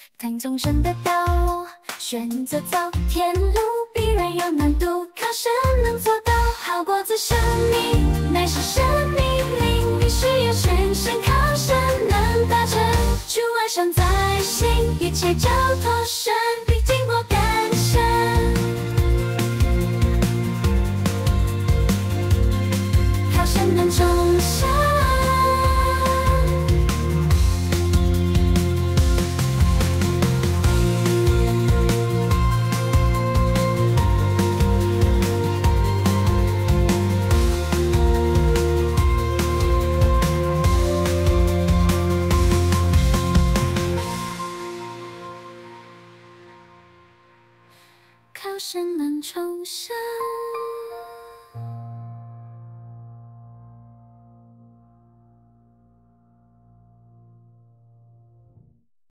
看纵深的道路，选择走天路，必然有难度。考生能做到，好过自生命，乃是生命灵，必须有全身。考生能达成，主爱尚在心，一切就脱身，必经过感伤。考生能重生。考生能重生。